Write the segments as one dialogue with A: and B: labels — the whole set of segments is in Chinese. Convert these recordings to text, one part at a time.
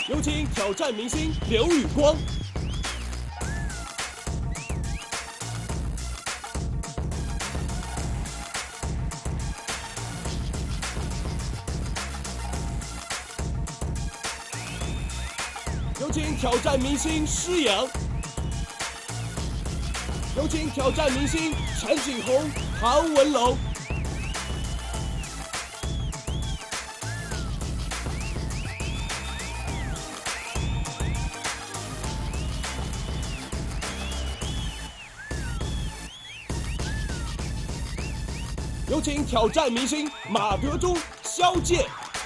A: 有请挑战明星刘宇光。有请挑战明星施洋。有请挑战明星陈景洪、唐文龙。有请挑战明星马德钟、萧剑。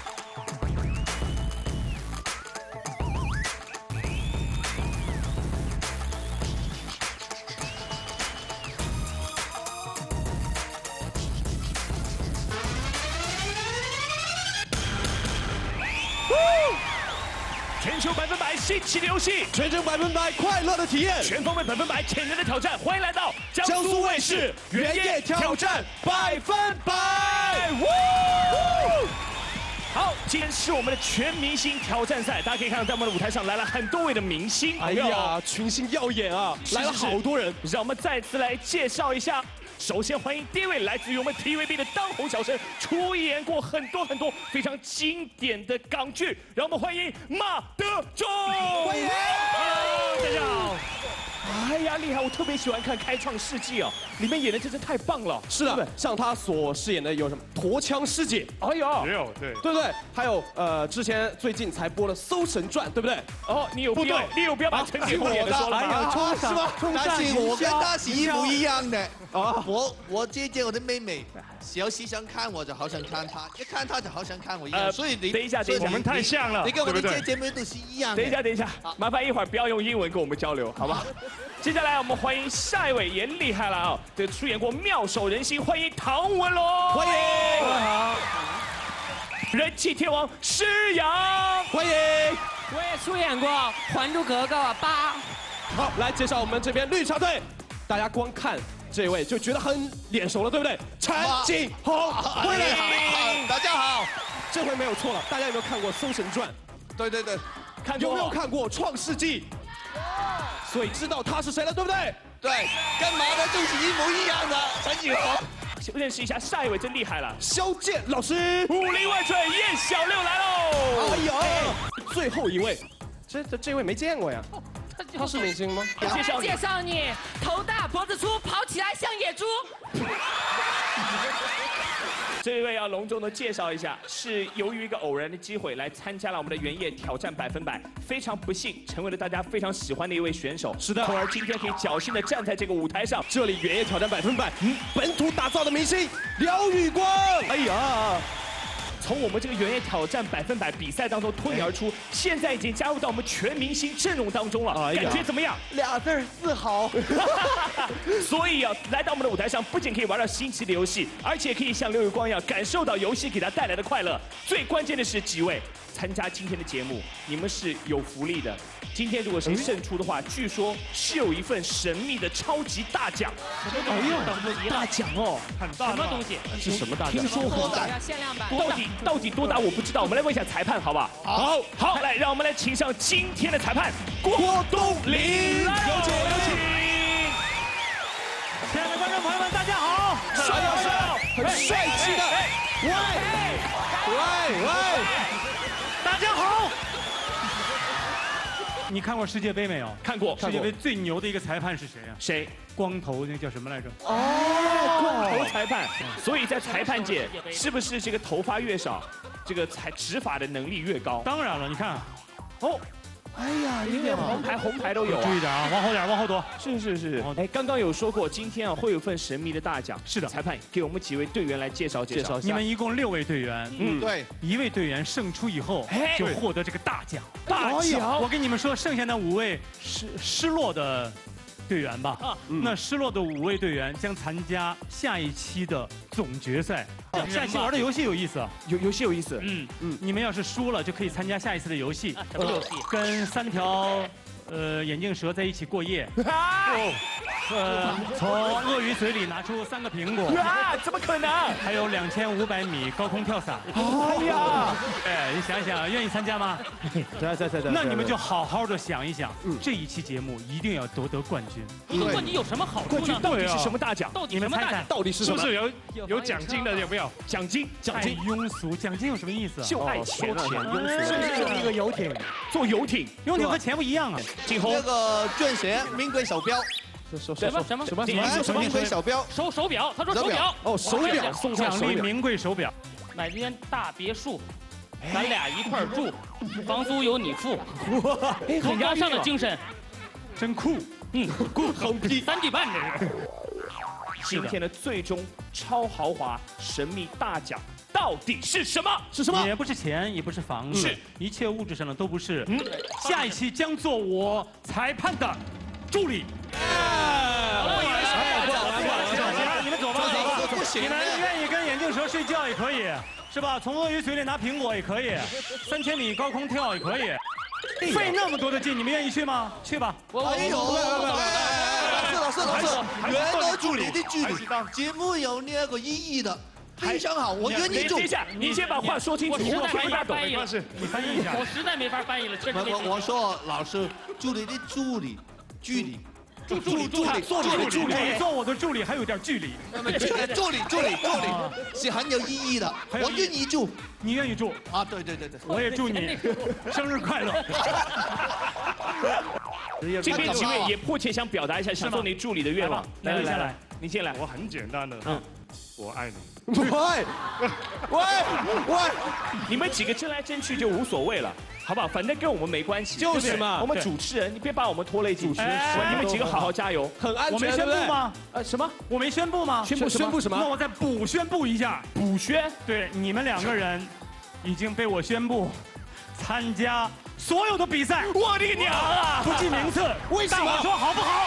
B: 全球100%新奇的游戏，
A: 全程100%快乐的体验，
B: 全方位100%潜能的挑战，欢迎来到江苏卫视原夜挑战100%。好，今天是我们的全明星挑战赛，大家可以看到，在我们的舞台上来了很多位的明星，
A: 哎呀，群星耀眼啊，来了好多人，
B: 让我们再次来介绍一下。首先欢迎第一位来自于我们 TVB 的当红小生，出演过很多非常经典的港剧，让我们欢迎马德钟。
A: 欢迎
B: ，Hello， 大家好。哎呀，厉害！我特别喜欢看《开创世纪》哦，里面演的真是太棒了。
A: 是的，像他所饰演的有什么驼枪师姐，
B: 哎呀，
C: 也有对
A: 对不对？还有之前最近才播的《搜神传》，对不对？
B: 哦，你有必要把陈景洪演的说了吗？
A: 是吗？
D: 但是我跟他是一模一样的
A: 啊！
D: 我接我的妹妹，小西想看我就好想看她，一看她就好想看我一样。所以你
B: 等一下，
C: 我们太像了，
D: 你跟我的姐妹都是一样的。
B: 等一下，麻烦一会儿不要用英文跟我们交流，好吧？接下来我们欢迎下一位，也厉害了啊！这出演过《妙手仁心》，欢迎唐文龙，
A: 欢迎，
B: 好，人气天王施洋，
A: 欢迎。
E: 我也出演过《还珠格格》8。
A: 好，来介绍我们这边绿茶队，大家光看这位就觉得很脸熟了，对不对？陈景洪，欢迎，
D: 大家好，
A: 这回没有错了，大家有没有看过《搜神传》？
D: 对，
B: 看过
A: 有没有看过《创世纪》？所以知道他是谁了，对不对？
D: 对，跟马德钟是一模一样的，陈景洪。
B: 认识一下下一位，真厉害了，
A: 萧剑老师，
B: 武林外传叶小六来喽！
A: 哎呦，最后一位，这位没见过呀，他是明星吗？
E: 介绍你，头大脖子粗，跑起来像野猪。
B: 这一位要隆重的介绍一下，是由于一个偶然的机会来参加了我们的原夜挑战100%，非常不幸成为了大家非常喜欢的一位选手。
A: 是的，
B: 从而今天可以侥幸的站在这个舞台上。
A: 这里原夜挑战100%，本土打造的明星刘宇光。哎呀，
B: 从我们这个原夜挑战100%比赛当中脱颖而出，现在已经加入到我们全明星阵容当中了，感觉怎么样
D: ？2字自豪。
B: 所以啊，来到我们的舞台上，不仅可以玩到新奇的游戏，而且可以像刘宇光一样感受到游戏给他带来的快乐。最关键的是，几位参加今天的节目，你们是有福利的。今天如果谁胜出的话，据说是有一份神秘的超级大奖。大奖哦，
C: 很大，
E: 什么东西？
A: 是什么大奖？
B: 听说过的，
E: 要限量版。
B: 到底多大我不知道，我们来问一下裁判，好不好？好，来，让我们来请上今天的裁判郭冬临，有请。
E: 亲爱的观众朋友们，大家好！
A: 很帅气的，喂，
E: 大家好！
F: 你看过世界杯没有？
B: 看过。
F: 世界杯最牛的一个裁判是谁啊？
B: 谁？
F: 光头，那叫什么来着？
B: 光头裁判。所以在裁判界，是不是这个头发越少，这个执法的能力越高？
F: 当然了，你看，哦。
A: 哎呀，
B: 因为红牌都有。
F: 注意点啊，往后躲。
B: 是。哎，刚刚有说过，今天啊会有份神秘的大奖。
F: 是的，
B: 裁判给我们几位队员来介绍一下。
F: 你们一共6位队员，
D: 对
F: ，1位队员胜出以后就获得这个大奖。
B: 大奖！
F: 我跟你们说，剩下的5位失落的队员吧。那失落的5位队员将参加下一期的总决赛。下一期玩的游戏有意思，
B: 游戏有意思。
F: 你们要是输了，就可以参加下一次的游戏。
E: 什么游戏？
F: 跟3条眼镜蛇在一起过夜。 从鳄鱼嘴里拿出3个苹果。
B: 啊，怎么可能？
F: 还有2500米高空跳伞。
B: 哎呀，
F: 哎，你想想，愿意参加吗？
A: 在。
F: 那你们就好好的想一想，这一期节目一定要夺得冠军。
E: 夺冠军有什么好处
B: 冠军
E: 呢？
B: 到底是什么大奖？
E: 到底什么大奖？
A: 到底是什么？
C: 是不是有奖金的？有没有？
B: 奖金，
F: 太庸俗，奖金有什么意思啊？
B: 就爱钱啊！
A: 是一个游艇，
B: 坐游艇，
F: 游艇和钱不一样啊。
B: 景洪
D: 那个钻石名贵手表，
E: 什么？
D: 名贵手表，
E: 手表，他说手表。
A: 哦，手表送上
F: 奖励名贵手表。
E: 买间大别墅，咱俩一块儿住，房租由你付。很高尚的精神，
F: 真酷。
A: 酷横批。
E: 3句半这是。
B: 今天的最终超豪华神秘大奖到底是什么？
A: 是什么？
F: 也不是钱，也不是房子，
B: 是
F: 一切物质上的都不是。下一期将做我裁判的助理。你们走吧，
D: 不行
F: 你们愿意跟眼镜蛇睡觉也可以，是吧？从鳄鱼嘴里拿苹果也可以，3000米高空跳也可以。费那么多的劲，你们愿意去吗？去吧。
D: 哎呦，老师，原来助理的助理，节目有那个意义的，非常好，我愿意做。
B: 等一下，你先把话说清楚，我听不大懂。
E: 没关系，
F: 你翻译一下。
E: 我实在没法翻译了，确实没。
D: 我说老师，助理的助理，距离。
F: 助理，你做我的助理还有点距离。
D: 助理是很有意义的，我愿意做。
F: 你愿意做
D: 啊？对，
F: 我也祝你生日快乐。
B: 这边几位也迫切想表达一下想做你助理的愿望。来，你先来。
C: 我很简单的，我爱你。
A: 喂，
B: 你们几个争来争去就无所谓了。好不好？反正跟我们没关系，
A: 就是嘛。
B: 我们主持人，你别把我们拖累进去。你们几个好好加油，
A: 很安全。
F: 我没宣布吗？
A: 什么？
F: 我没宣布吗？
A: 宣布什么？
F: 那我再补宣布一下。
B: 补宣？
F: 对，你们2个人已经被我宣布参加所有的比赛。
B: 我的娘啊！
F: 不计名次，
A: 为什么？
F: 大伙说好不好？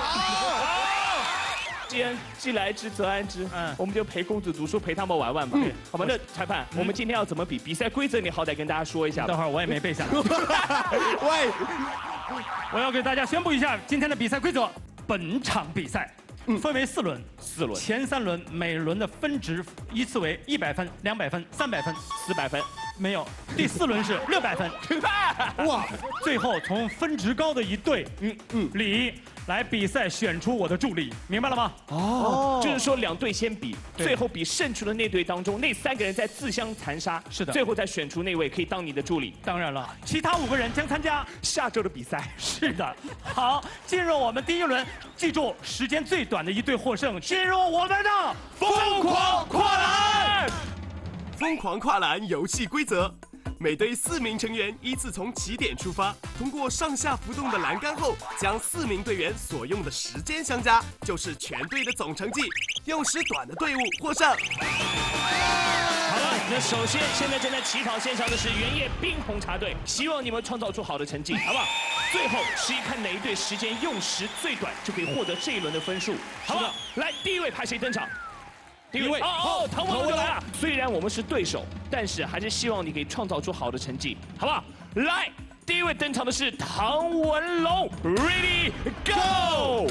B: 既来之则安之，我们就陪公子读书，陪他们玩玩吧。好吧，那裁判，我们今天要怎么比？比赛规则你好歹跟大家说一下。
F: 等会儿我也没背下来。
A: 喂，
F: 我要给大家宣布一下今天的比赛规则。本场比赛分为4轮，前3轮每轮的分值依次为100分、200分、300分、
B: 400分。
F: 没有，第4轮是600分。哇！最后从分值高的一队里来比赛选出我的助理，明白了吗？
B: 哦，就是说2队先比，最后比胜出的那队当中那3个人再自相残杀，
F: 是的，
B: 最后再选出那位可以当你的助理。
F: 当然了，其他5个人将参加
B: 下周的比赛。
F: 是的，好，进入我们第1轮，记住时间最短的一队获胜。进入我们的
B: 疯狂跨栏。
G: 疯狂跨栏游戏规则：每队4名成员依次从起点出发，通过上下浮动的栏杆后，将4名队员所用的时间相加，就是全队的总成绩。用时短的队伍获胜。好
B: 了，那首先现在正在起跑线上的是原叶冰红茶队，希望你们创造出好的成绩，好不好？最后是一看哪一队时间用时最短，就可以获得这一轮的分数，好不好？来，第1位派谁登场？第1位唐文龙来了。虽然我们是对手，但是还是希望你可以创造出好的成绩，好不好？来，第1位登场的是唐文龙 ，Ready Go！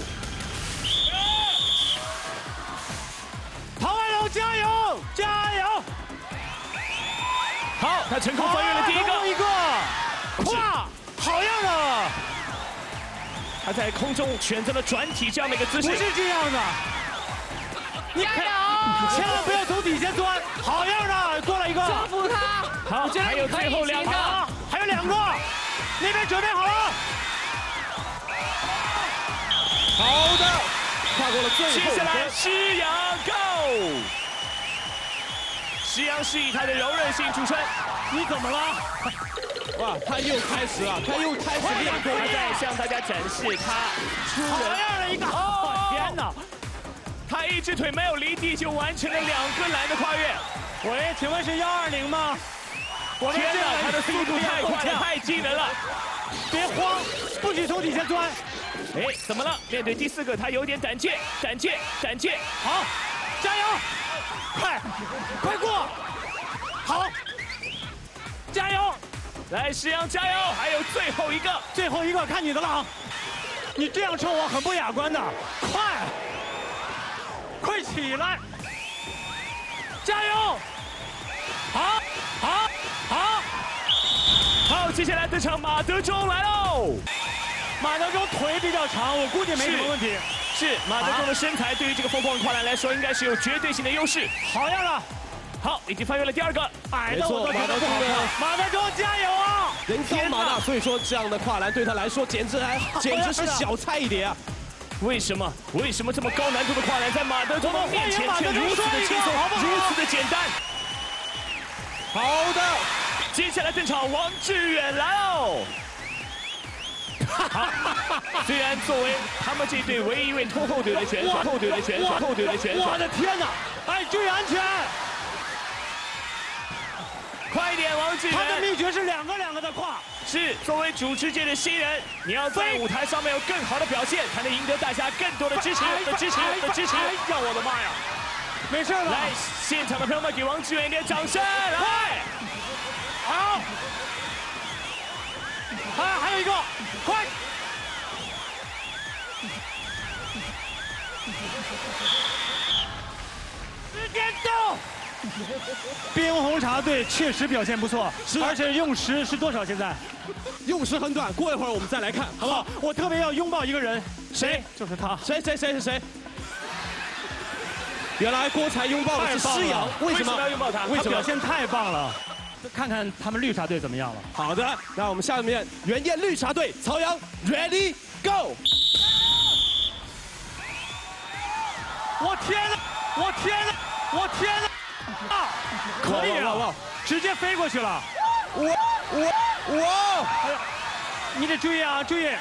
F: 唐文龙加油，加油！
B: 好，他成功翻越了第一个，
F: 哇，好样的！
B: 他在空中选择了转体这样的一个姿势，
F: 不是这样的。
E: 加油！
F: 千万不要从底下钻，好样的，过来一个，
E: 征服他。
B: 好，还有最后2个，
F: 还有2个，那边准备好了。
A: 好的，跨过了最后。
B: 接下来施阳 Go。施阳是以他的柔韧性著称。
F: 你怎么了？
A: 哇，他又开始了，练功，
B: 他在向大家展示他出人。
F: 好样的一个！哦，天哪！
B: 他一只腿没有离地就完成了2个栏的跨越。
F: 喂，请问是120吗？我
B: 天哪，他的速度太快了，太惊人了！
F: 别慌，不许从底下钻。
B: 哎，怎么了？面对第4个，他有点胆怯。
F: 好，加油！快过！好，加油！
B: 来，施阳加油！还有最后一个，
F: 看你的了啊！ 你这样抽我很不雅观的，快起来，加油！
B: 好，接下来登场马德钟来喽。
F: 马德钟腿比较长，我估计没什么问题。
B: 是马德钟的身材对于这个疯狂跨栏来说，应该是有绝对性的优势。
F: 好样的！
B: 好，已经翻越了第2个。
F: 矮的我都觉得不好看。马德钟加油啊！
A: 人高马大，所以说这样的跨栏对他来说简直是小菜一碟啊！
B: 为什么这么高难度的跨栏在马德钟的面前却如此的轻松，如此的简单？
A: 好的，
B: 接下来登场王志远来喽。好，虽然作为他们这队唯一一位拖后腿的选手，
F: 我的天哪！哎，注意安全！
B: 快一点，王志远！
F: 他的秘诀是两个的跨。
B: 是，作为主持界的新人，你要在舞台上面有更好的表现，才能赢得大家更多的支持。
F: 哎呀，我的妈呀！没事了。
B: 来，现场的朋友们，给王志远一点掌声！来，
F: 好。还有一个，快！时间到。冰红茶队确实表现不错，而且用时是多少？现在
A: 用时很短，过一会儿我们再来看，好不好？
F: 我特别要拥抱一个人，
A: 谁？
F: 就是他。
A: 谁？原来郭才拥抱的是施洋，为什么
B: 要拥抱他？
F: 他表现太棒了。看看他们绿茶队怎么样了。
A: 好的，那我们下面原叶绿茶队曹阳 ，Ready Go！
F: 我天哪！啊，可以啊！直接飞过去了。我！你得注意啊，注意！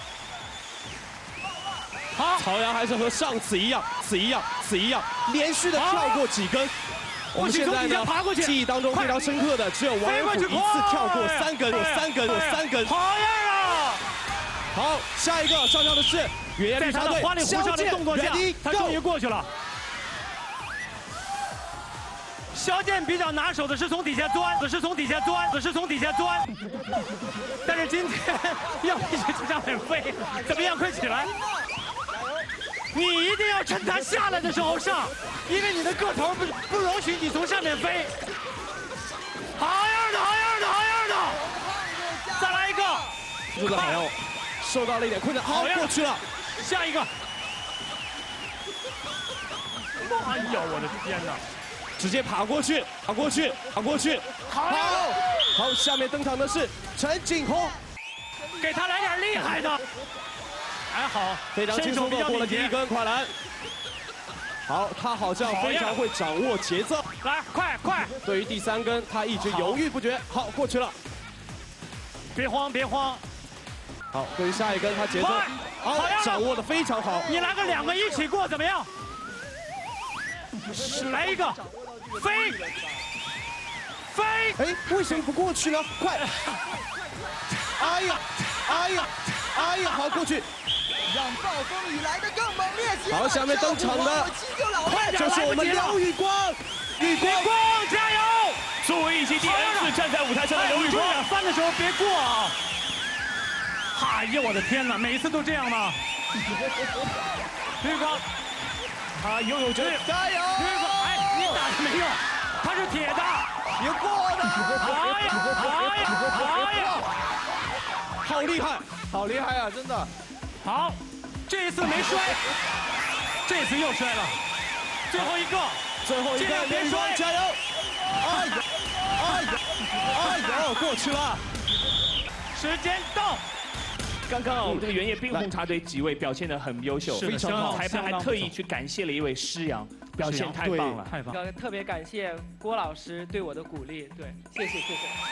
F: 好，
A: 曹阳还是和上次一样，连续的跳过几根。我们现在呢，记忆当中非常深刻的只有王仁甫一次跳过3根。
F: 好样啊！
A: 好，下一个上场的是原叶绿茶队
F: 花里胡哨的动作下，他终于过去了。肖剑比较拿手的是从底下钻，但是今天要一直在上面飞，怎么样？快起来！你一定要趁他下来的时候上，因为你的个头不容许你从上面飞。好样的！再来一个！
A: 这个好像受到了一点困难，好，过去了。
F: 下一个！哎呀，我的天哪！
A: 直接爬过去！好，下面登场的是陈景洪，
F: 给他来点厉害的。还好，
A: 非常轻松的过了第1根跨栏。好，他好像非常会掌握节奏。
F: 来，快！
A: 对于第3根，他一直犹豫不决。好，过去了。
F: 别慌。
A: 好，对于下一根，他节奏好，掌握的非常好。
F: 你来个2个一起过怎么样？来一个，飞！
A: 哎，为什么不过去呢？快！哎呀，好，过去。
H: 让暴风雨来得更猛烈些。
A: 好，下面登场的就是我们刘宇光，
F: 加油！
B: 作为已经第2次站在舞台上的刘宇光，
F: 翻的时候别过啊！哎呀，我的天哪，每一次都这样吗？刘宇光，
B: 他拥有绝对，
F: 加油！刘宇光，哎，你打的没用，他是铁的，
H: 别过的。
A: 好厉害啊，真的。
F: 好，这一次没摔，这次又摔了，最后一个，尽量别摔，
A: 加油！哎呦，过去了。
F: 时间到。
B: 刚刚我们这个原叶冰红茶队几位表现得很优秀，
F: 非常好，
B: 裁判还特意去感谢了一位施洋，表现太棒了，
F: 太棒！
I: 特别感谢郭老师对我的鼓励，对，谢谢。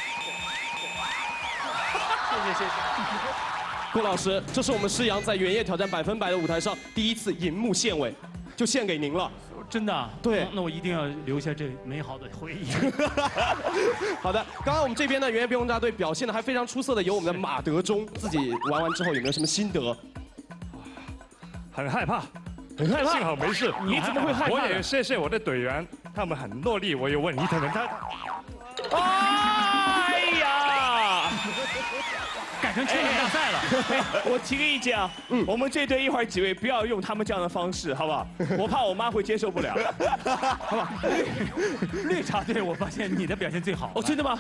A: 郭老师，这是我们施洋在原叶挑战100%的舞台上第1次银幕献尾，就献给您了。
F: 真的？
A: 对，
F: 那我一定要留下这美好的回忆。
A: 好的，刚刚我们这边呢，原叶冰红茶队表现的还非常出色的有我们的马德钟，自己玩完之后有没有什么心得？
C: 很害怕，幸好没事。
B: 你怎么会害怕？
C: 我也谢谢我的队员，他们很落力，我有问他们，
B: 哎呀！
F: 感成牵引大赛了。
B: 我提个意见啊，我们这队一会儿几位不要用他们这样的方式，好不好？我怕我妈会接受不了，好吧？
F: 绿茶队，我发现你的表现最好。
B: 哦，真的吗？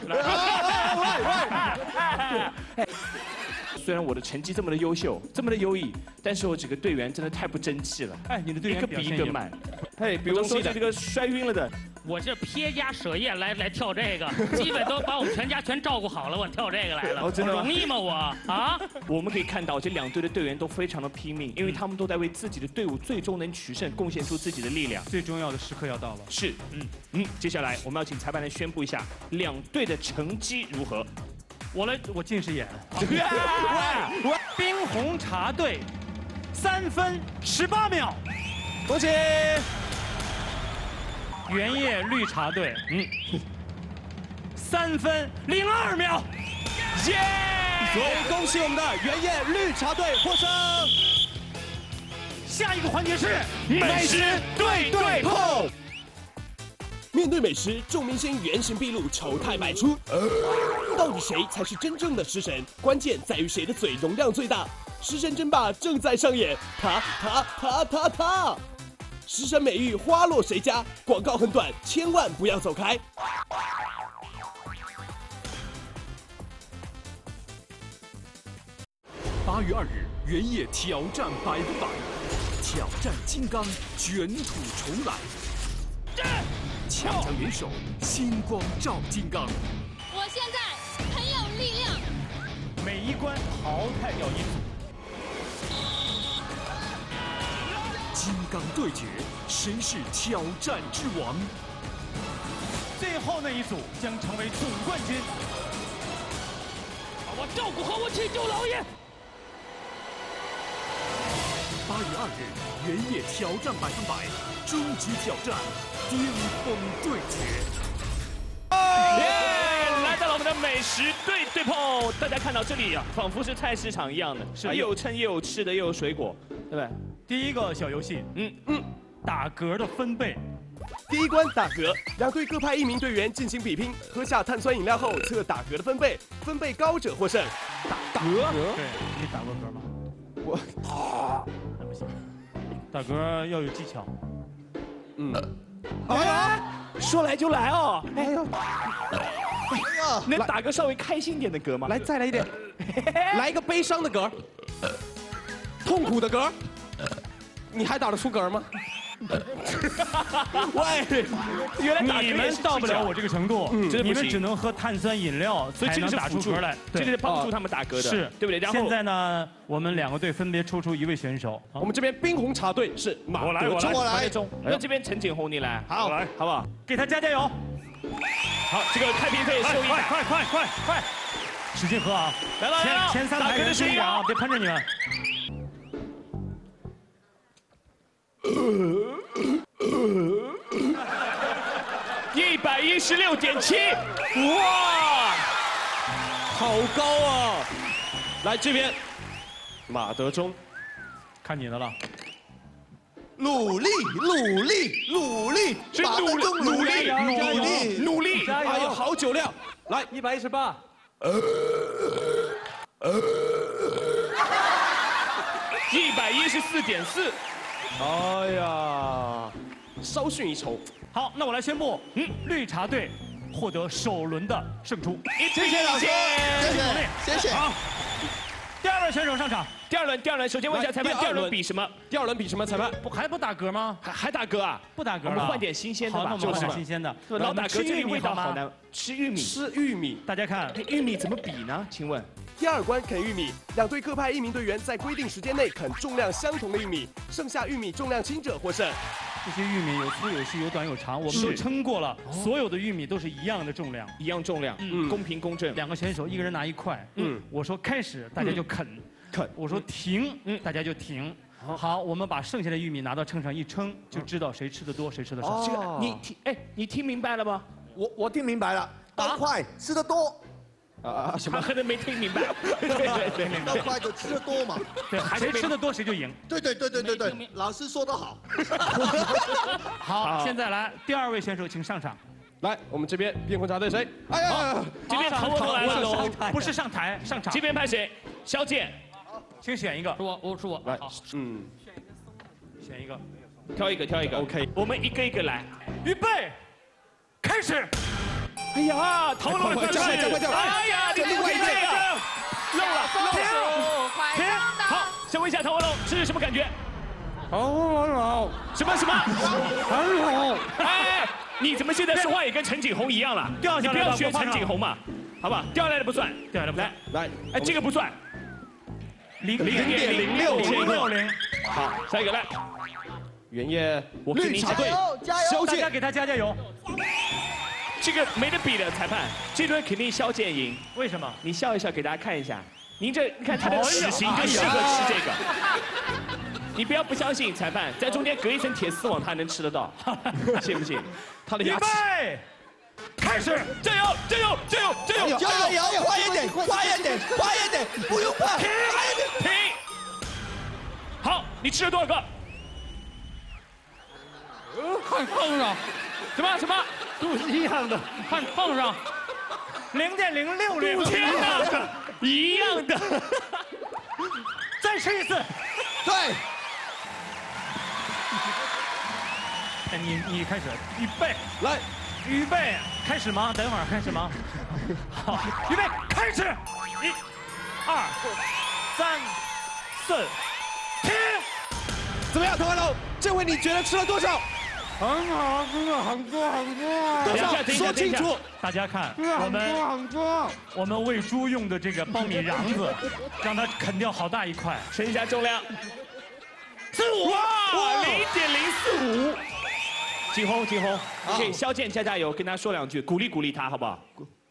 B: 虽然我的成绩这么的优秀，这么的优异，但是我几个队员真的太不争气了。
F: 哎，你的队员
B: 一个比一个慢。哎，比如说这个摔晕了的，
E: 我这撇家舍业来跳这个，基本都把我们全家全照顾好了，我跳这个来了。
B: 哦，真的吗？
E: 容易吗我？啊？
B: 我们可以看到这两队的队员都非常的拼命，因为他们都在为自己的队伍最终能取胜贡献出自己的力量。
F: 最重要的时刻要到了。
B: 是，接下来我们要请裁判来宣布一下两队的成绩如何。
F: 我近视眼。冰红茶队3分18秒，
A: 恭喜！
F: 原叶绿茶队3分02秒，
A: 耶！所以恭喜我们的原叶绿茶队获胜。
F: 下一个环节是
A: 美食对对碰。
G: 面对美食，众明星原形毕露，丑态百出。到底谁才是真正的食神？关键在于谁的嘴容量最大。食神争霸正在上演，他！食神美誉花落谁家？广告很短，千万不要走开。
J: 8月2日，原野挑战100%，挑战金刚，卷土重来。强强联手，星光照金刚。
K: 我现在很有力量。
F: 每一关淘汰掉一组。
J: 金刚对决，谁是挑战之王？
F: 最后那一组将成为总冠军。
E: 把我照顾好我七舅老爷。
J: 8月2日，原野挑战100%，终极挑战，巅峰对决。
B: 来到了我们的美食对对碰，大家看到这里啊，仿佛是菜市场一样的，是又有称又有吃的又有水果，对不对？
F: 第一个小游戏，打嗝的分贝。
G: 第一关打嗝，两队各派1名队员进行比拼，喝下碳酸饮料后测打嗝的分贝，分贝高者获胜。
F: 打嗝？对，你打过嗝吗？那不行，打嗝要有技巧。
B: 说来就来哦！
D: 哎呀，
B: 能打个稍微开心点的嗝吗？
A: 来，再来一点，来一个悲伤的嗝，痛苦的嗝，你还打得出嗝吗？
B: 喂，原来
F: 你们到不了我这个程度，你们只能喝碳酸饮料才能打出嗝来，
B: 这个是帮助他们打嗝的，
F: 是
B: 对不对？然后
F: 现在呢，我们2个队分别抽出1位选手。
A: 我们这边冰红茶队是马德钟，
D: 我来，
B: 那这边陈景洪你来，
D: 好，
B: 来，好不好？
F: 给他加油！
B: 好，这个开瓶费收一打，
F: 快，使劲喝啊！
B: 来了，
F: 前3排人注意点啊，别喷着你们。
B: 116.7，哇，
A: 好高啊！来这边，马德钟，
F: 看你的了。
D: 努力，
B: 是努力，
A: 哎呦，好酒量！来
F: 118。
B: 114.4，
A: 哎呀，稍逊一筹。
F: 好，那我来宣布，绿茶队获得首轮的胜出。
D: 谢谢老师，谢谢。
F: 好，第2轮选手上场。
B: 第二轮，首先问一下裁判，第二轮比什么？
A: 第2轮比什么？裁判
F: 还不打嗝吗？
B: 还打嗝啊？
F: 不打嗝了。
B: 我们换点新鲜的吧。
F: 好，那我们换点新鲜的。
B: 老打嗝这个味道好难。吃玉米，
F: 大家看，
B: 玉米怎么比呢？请问？
G: 第2关啃玉米，两队各派1名队员在规定时间内啃重量相同的玉米，剩下玉米重量轻者获胜。
F: 这些玉米有粗有细有短有长，我们都称过了，所有的玉米都是一样的重量，
B: 公平公正。
F: 2个选手1个人拿1块，我说开始，大家就啃，我说停，大家就停。好，我们把剩下的玉米拿到秤上一称，就知道谁吃的多，谁吃的少。
B: 这个你听明白了吗？
D: 我听明白了，2块吃的多。
B: 什么？可能没听明白。
D: 对，2块就吃的多嘛。
F: 对，谁吃的多谁就赢。
D: 对，老师说得好。
F: 好，现在来第2位选手，请上场。
A: 来，我们这边变婚茶队谁？哎呀，
B: 这边唐文来了，
F: 不是上台上场。
B: 这边派谁？肖剑，
F: 请选一个。
E: 是我。
A: 来，
F: 选一个，
B: 挑一个。OK， 我们一个一个来。
F: 预备，开始。
B: 哎呀，唐文龙的姿势，哎呀，你另外一个漏了，停，好，先问一下唐文龙是什么感觉？
F: 好，
B: 什么？
F: 很好。
B: 哎，你怎么现在说话也跟陈景洪一样了？
F: 掉下来，
B: 不要学陈景洪嘛，好吧？掉下来的不算，来，哎，这个不算，0.060。好，下一个来，
A: 原叶
B: 绿茶队，
A: 肖剑，
F: 大家给他加油。
B: 这个没得比的，裁判，这轮肯定肖剑赢。
F: 为什么？
B: 你笑一笑，给大家看一下。您这，你看他的齿形就适合吃这个。你不要不相信裁判，在中间隔一层铁丝网，他能吃得到，信不信？他的牙齿。
F: 预备，开始，
B: 加油！
D: 快一点，不用怕，
B: 停！好，你吃了多少个？
E: 看碰上，
B: 什么？
F: 都是一样的，
E: 看碰上
F: ，0.060。
B: 天哪，一样的。
F: 再吃一次。
D: 对。
F: 你开始，预备，
A: 来，
F: 预备，开始吗？等会儿开始吗？好，预备，开始，1、2、3、4，停。
A: 怎么样，唐文龙？这回你觉得吃了多少？
F: 很好，真的很多。
A: 多少？说清楚。
F: 大家看，我们喂猪用的这个苞米瓤子，让它啃掉好大一块。
B: 称一下重量，45，哇，0.045。景洪，给肖剑加油，跟他说2句，鼓励他，好不好？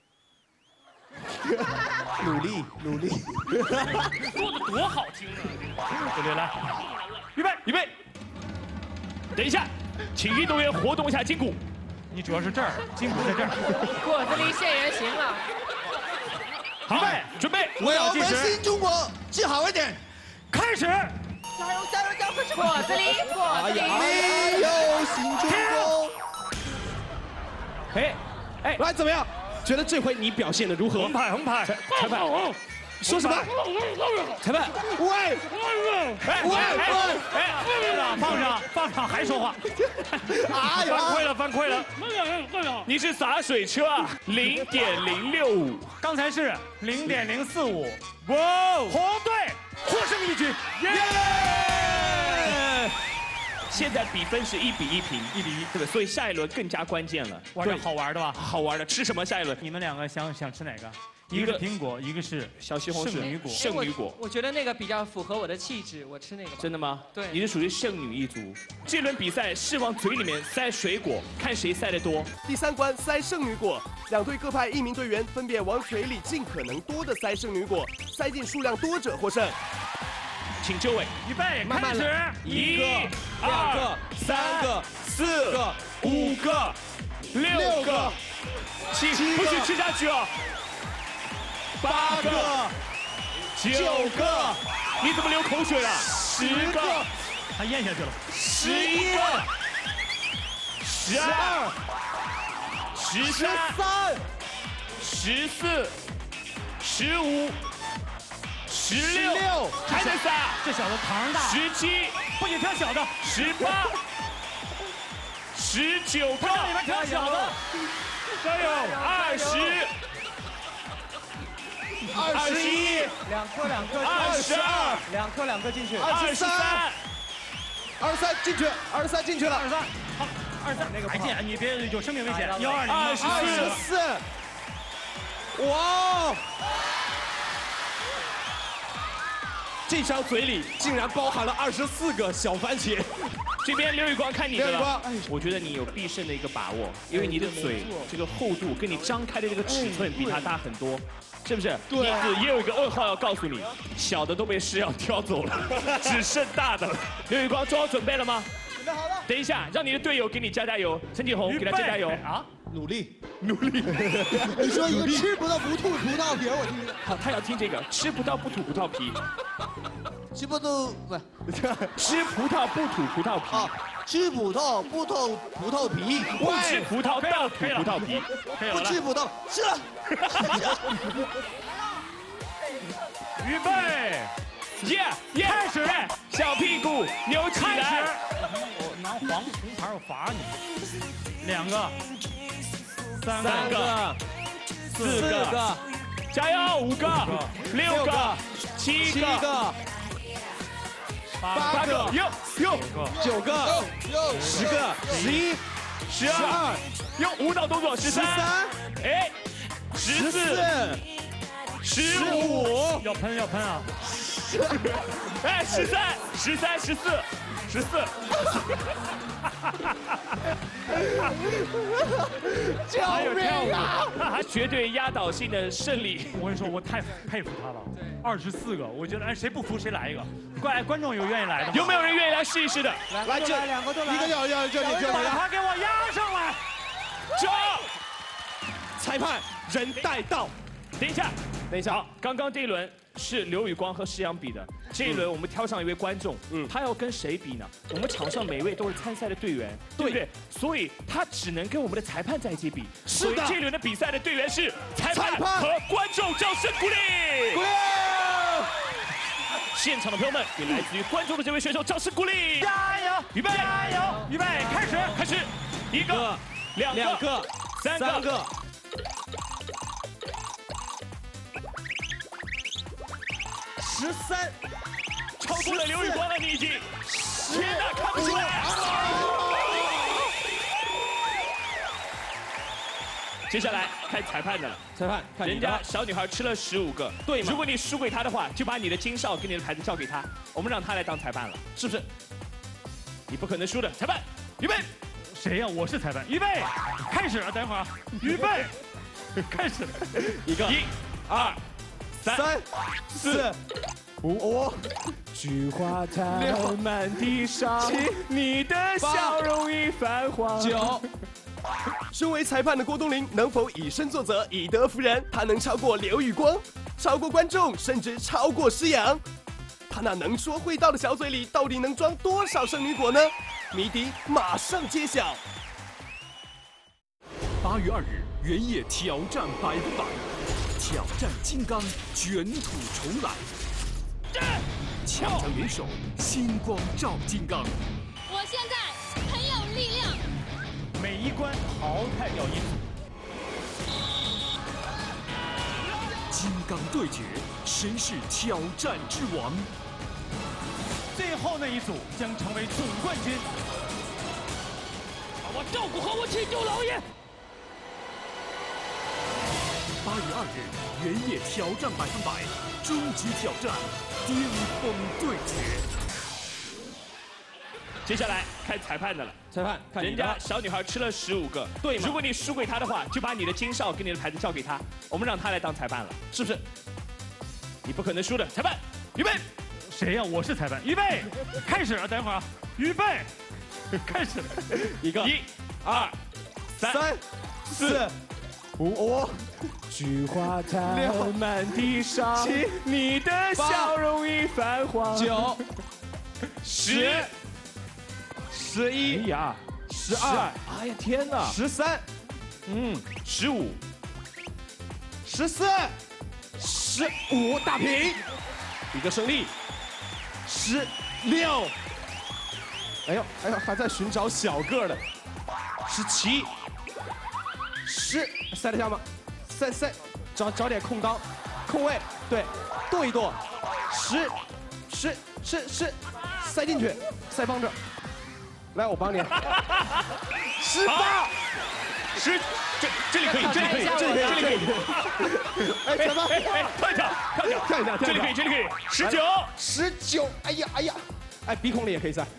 D: 努力。
E: 说的多好听啊！
F: 对，来，预备。
B: 等一下，请运动员活动一下筋骨。
F: 你主要是这儿，筋骨在这儿。
L: 果子狸现原形了。
B: 好，准备。
D: 我们新中国记好一点，
F: 开始。
L: 加油！果子狸。
D: 没有新中国。
A: 哎，来怎么样？觉得这回你表现的如何？
F: 红牌。
A: 裁判说什么？裁判，喂，放上，还说话？
F: 犯规了。
B: 你是洒水车啊，0.065，
F: 刚才是0.045。哇，红队获胜一局。
B: 现在比分是1比1平
F: ，1比1，
B: 对吧？所以下一轮更加关键了。
F: 玩点好玩的吧？
B: 好玩的，吃什么？下一轮
F: 你们2个想吃哪个？一个是苹果，一个是
B: 小西红柿圣女果。
I: 我觉得那个比较符合我的气质，我吃那个。
B: 真的吗？
I: 对，
B: 你是属于圣女一族。这轮比赛是往嘴里面塞水果，看谁塞得多。
G: 第3关塞圣女果，2队各派1名队员，分别往嘴里尽可能多的塞圣女果，塞进数量多者获胜。
B: 请就位，
F: 预备，开始。
B: 1个、2个、3个、4个、5个、6个、7个，不许吃下去哦。8个、9个，你怎么流口水了？10个，
F: 他咽下去了。
B: 11个、12、13、14、15、16，还得撒。
F: 这小子糖大。
B: 17，
F: 不许挑小的。
B: 18、19个，
F: 里面挑小的。
B: 加油！20。21，2
H: 颗
B: 22，2
H: 颗进去
A: 23进去了
F: ，23，好，23那个还进，你别有生命危险。120，24，
A: 哇！这张嘴里竟然包含了24个小番茄。
B: 这边刘宇光看你的了，我觉得你有必胜的一个把握，因为你的嘴这个厚度跟你张开的这个尺寸比他大很多。是不是？对，也有一个噩耗要告诉你，小的都被食药挑走了，只剩大的了。刘宇光做好准备了吗？
H: 准备好了。
B: 等一下，让你的队友给你加油，陈景洪给他加油
A: 啊！努力。
H: 你说一个吃不到不吐葡萄皮，我听。
B: 好，他要听这个，吃不到不吐葡萄皮。
D: 吃不到不，
B: 吃葡萄不吐葡萄皮。
D: 吃葡萄不吐葡萄皮，
B: 不吃葡萄倒吐葡萄皮，
D: 不吃葡萄吃了。
F: 预备，
B: 开始，小屁股扭起来。
F: 我拿黄红牌，我罚你。2个，3个，4个，
B: 加油！5个，6个，7个，8个，有
A: 9个，10个，11、12，
B: 用舞蹈动作13，哎，14、15，
F: 要喷啊！
B: 哎，13、14。
F: 还有跳舞，
B: 他绝对压倒性的胜利。
F: 我跟你说，我太佩服他了。24个，我觉得谁不服谁来一个。观众有愿意来的吗？
B: 有没有人愿意来试一试的？
A: 来，这
H: 2个都来，
A: 一个要这里，
F: 把他给我压上来。
B: 走，
A: 裁判人带到。
B: 等一下，好，刚刚这一轮是刘宇光和施洋比的，这一轮我们挑上一位观众，他要跟谁比呢？我们场上每位都是参赛的队员，对不对？所以他只能跟我们的裁判在一起比。
A: 是的，
B: 这一轮的比赛的队员是裁判和观众，掌声鼓励！现场的朋友们，给来自于观众的这位选手掌声鼓励！
F: 加油！
B: 预备！
F: 加油！预备！开始
B: ！1个、2个、3个。
A: 13，
B: 超过了刘宇光了，你已经，天哪，看不出来。接下来看裁判的了，
A: 裁判，看
B: 人家小女孩吃了15个，
A: 对吗？
B: 如果你输给她的话，就把你的金哨跟你的牌子交给她，我们让她来当裁判了，是不是？你不可能输的，裁判，预备。
F: 谁呀？我是裁判，预备，开始。等会儿，预备，开始。
A: 1个、
B: 1、2、3、
A: 4、5，菊花台满地伤，
B: 你的笑容已泛黄。
A: 9。
G: 身为裁判的郭冬临能否以身作则，以德服人？他能超过刘宇光，超过观众，甚至超过施洋？他那能说会道的小嘴里，到底能装多少圣女果呢？谜底马上揭晓。
J: 8月2日，原野挑战100%，挑战金刚，卷土重来。强强联手，星光照金刚。
K: 我现在很有力量。
F: 每一关淘汰掉一组。
J: 金刚对决，谁是挑战之王？
F: 最后那一组将成为总冠军。
B: 把我照顾好我亲舅老爷。
J: 8月2日，原野挑战100%，终极挑战，巅峰对决。
B: 接下来看裁判的了，
A: 裁判，看
B: 人家小女孩吃了15个，
A: 对吗？
B: 如果你输给她的话，就把你的金哨跟你的牌子交给她，我们让她来当裁判了，是不是？你不可能输的，裁判，预备。
F: 谁呀？我是裁判，预备，开始。等会儿，预备，开始。
A: 1个、
B: 1、2、3、
A: 4、5，菊花台满地伤，
B: 你的笑容已泛黄。
A: 9、
B: 10、
A: 11，
B: 哎呀
A: ，12，
B: 哎呀天哪
A: ，13，
B: 15、
A: 14、15，大平，一个胜利。16，哎呦，还在寻找小个的。17、10，塞得下吗？塞，找点空当，空位，对，跺一跺。10，塞进去，塞帮着。来，我帮你。18，
B: 这里可以。
A: 哎，怎么？
B: 跳一下，这里可以。19，
A: 哎呀，哎，鼻孔里也可以塞，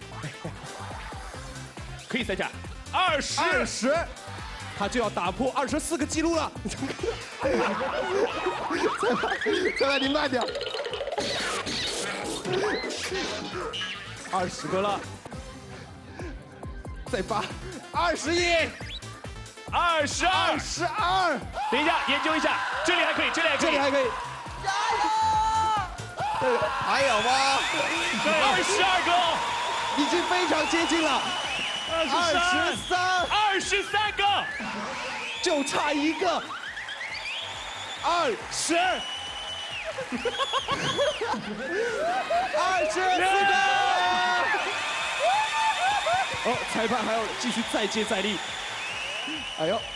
B: 可以塞下。20，
A: 他就要打破24个记录了。裁判，你慢点。20个了。再8，21，22。
B: 等一下，研究一下，这里还可以。
A: 加油！还有吗？
B: 22个，
A: 已经非常接近了
B: 23个，
A: 就差一个，20，24个。哦，裁判还要继续再接再厉。哎呦！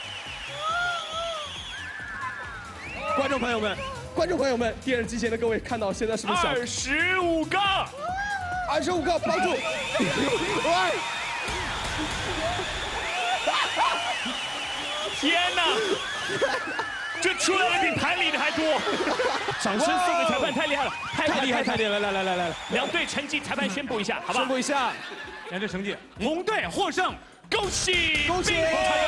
A: 观众朋友们，电视机前的各位，看到现在是不是想
B: 25个
A: ？25个，帮助！
B: 天哪！这出来的比盘里的还多！掌声送给裁判，太厉害了，太厉害！来，两队成绩，裁判宣布一下，好吧？
A: 宣布一下，
F: 两队成绩，红队获胜，
B: 恭喜！
A: 恭喜！